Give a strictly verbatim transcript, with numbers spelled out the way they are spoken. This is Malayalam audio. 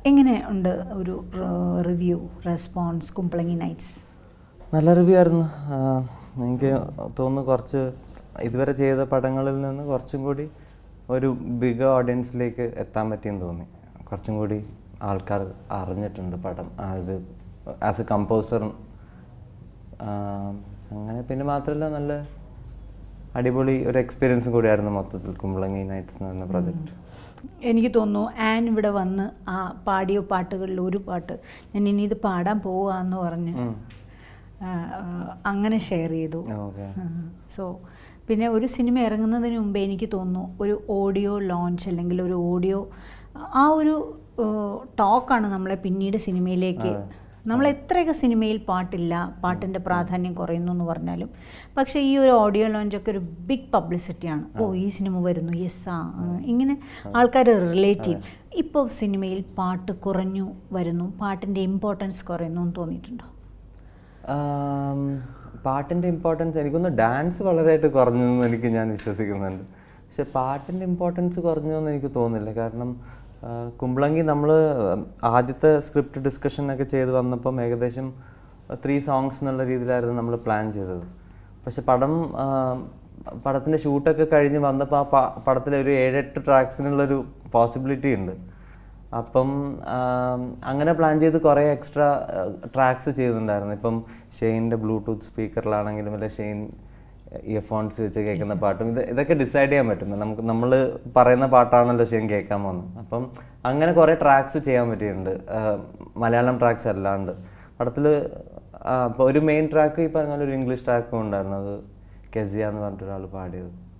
എങ്ങനെ ഉണ്ട് ഒരു റിവ്യൂ റെസ്പോൺസ് കുമ്പളങ്ങി നൈറ്റ്സ്? നല്ല റിവ്യൂ ആയിരുന്നു. എനിക്ക് തോന്നുന്നു കുറച്ച് ഇതുവരെ ചെയ്ത പടങ്ങളിൽ നിന്ന് കുറച്ചും കൂടി ഒരു ബിഗ് ഓഡിയൻസിലേക്ക് എത്താൻ പറ്റിയെന്ന് തോന്നി. കുറച്ചും കൂടി ആൾക്കാർ അറിഞ്ഞിട്ടുണ്ട് പടം അത് ആസ് എ കമ്പോസർ. അങ്ങനെ പിന്നെ മാത്രമല്ല നല്ല അടിപൊളി ഒരു എക്സ്പീരിയൻസും കൂടിയായിരുന്നു മൊത്തത്തിൽ കുമ്പളങ്ങി നൈറ്റ്സ് എന്ന പ്രൊജക്റ്റ്. എനിക്ക് തോന്നുന്നു ആൻ ഇവിടെ വന്ന് ആ പാടിയ പാട്ടുകളിൽ ഒരു പാട്ട് ഞാൻ ഇനി ഇത് പാടാൻ പോവാന്ന് പറഞ്ഞ് അങ്ങനെ ഷെയർ ചെയ്തു. സോ പിന്നെ ഒരു സിനിമ ഇറങ്ങുന്നതിന് മുമ്പേ എനിക്ക് തോന്നുന്നു ഒരു ഓഡിയോ ലോഞ്ച് അല്ലെങ്കിൽ ഒരു ഓഡിയോ ആ ഒരു ടോക്കാണ് നമ്മളെ പിന്നീട് സിനിമയിലേക്ക് നമ്മൾ എത്രയൊക്കെ സിനിമയിൽ പാട്ടില്ല, പാട്ടിൻ്റെ പ്രാധാന്യം കുറയുന്നു എന്ന് പറഞ്ഞാലും പക്ഷേ ഈ ഒരു ഓഡിയോ ലോഞ്ചൊക്കെ ഒരു ബിഗ് പബ്ലിസിറ്റിയാണ്. ഓ ഈ സിനിമ വരുന്നു, യെസ് ആ ഇങ്ങനെ ആൾക്കാർ റിലേറ്റ് ചെയ്യും. ഇപ്പോൾ സിനിമയിൽ പാട്ട് കുറഞ്ഞു വരുന്നു, പാട്ടിൻ്റെ ഇമ്പോർട്ടൻസ് കുറയുന്നു എന്ന് തോന്നിയിട്ടുണ്ടോ? പാട്ടിൻ്റെ ഇമ്പോർട്ടൻസ് എനിക്കൊന്ന് ഡാൻസ് വളരെയായിട്ട് കുറഞ്ഞു എന്ന് എനിക്ക് ഞാൻ വിശ്വസിക്കുന്നുണ്ട്. പക്ഷെ പാട്ടിൻ്റെ ഇമ്പോർട്ടൻസ് കുറഞ്ഞു എന്ന് എനിക്ക് തോന്നുന്നില്ല. കാരണം കുമ്പളങ്ങി നമ്മൾ ആദ്യത്തെ സ്ക്രിപ്റ്റ് ഡിസ്കഷനൊക്കെ ചെയ്ത് വന്നപ്പം ഏകദേശം ത്രീ സോങ്സ് എന്നുള്ള രീതിയിലായിരുന്നു നമ്മൾ പ്ലാൻ ചെയ്തത്. പക്ഷെ പടം പടത്തിൻ്റെ ഷൂട്ടൊക്കെ കഴിഞ്ഞ് വന്നപ്പോൾ ആ പടത്തിലെ ഒരു ഏഴെട്ട് ട്രാക്സിനുള്ളൊരു പോസിബിലിറ്റി ഉണ്ട്. അപ്പം അങ്ങനെ പ്ലാൻ ചെയ്ത് കുറേ എക്സ്ട്രാ ട്രാക്സ് ചെയ്തിട്ടുണ്ടായിരുന്നു. ഇപ്പം ഷെയ്ൻ്റെ ബ്ലൂടൂത്ത് സ്പീക്കറിലാണെങ്കിലും അല്ലെ ഷെയ്ൻ ഇയർഫോൺസ് വെച്ച് കേൾക്കുന്ന പാട്ടും ഇത് ഇതൊക്കെ ഡിസൈഡ് ചെയ്യാൻ പറ്റും. നമുക്ക് നമ്മൾ പറയുന്ന പാട്ടാണല്ലോ ഷെയ്ൻ കേൾക്കാൻ പോകുന്നത്. അപ്പം അങ്ങനെ കുറേ ട്രാക്സ് ചെയ്യാൻ പറ്റിയിട്ടുണ്ട്, മലയാളം ട്രാക്സ് അല്ലാണ്ട്. പടത്തിൽ അപ്പോൾ ഒരു മെയിൻ ട്രാക്ക് ഈ പറഞ്ഞ ഒരു ഇംഗ്ലീഷ് ട്രാക്കും ഉണ്ടായിരുന്നു, അത് കെസിയ എന്ന് പറഞ്ഞിട്ടൊരാൾ പാടിയത്.